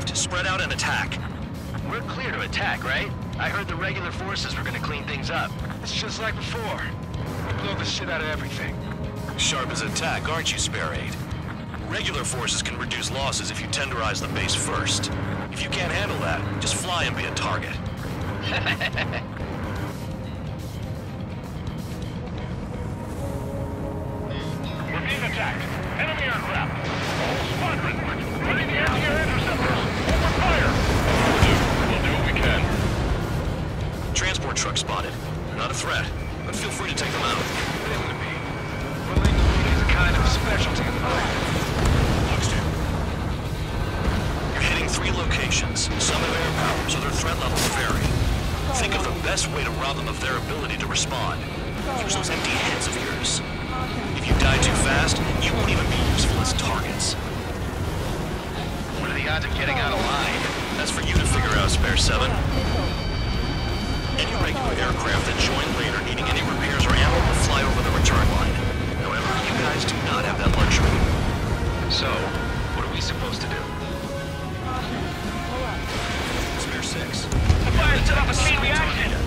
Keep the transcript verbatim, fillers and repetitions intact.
aircraft. Spread out and attack. We're clear to attack, right? I heard the regular forces were gonna clean things up. It's just like before. We blow the shit out of everything. Sharp as attack, aren't you, Spare Eight? Regular forces can reduce losses if you tenderize the base first. If you can't handle that, just fly and be a target. We're being attacked. Enemy aircraft. Whole squadron. Ready the anti-air interceptors. Open fire. We'll do. We'll do what we can. Transport truck spotted. Not a threat, but feel free to take them out. Them to be. Willing is a kind of specialty of mine. Looks to. You're hitting three locations. Some have air power, so their threat levels vary. Think of the best way to rob them of their ability to respond. Use those empty heads of yours. If you die too fast, you won't even be useful as targets. What are the odds of getting out alive? That's for you to figure out, Spare Seven. Any regular aircraft that join later needing any repairs or ammo will fly over the return line. However, you guys do not have that luxury. So, what are we supposed to do? Spare Six. The fire set off a chain reaction.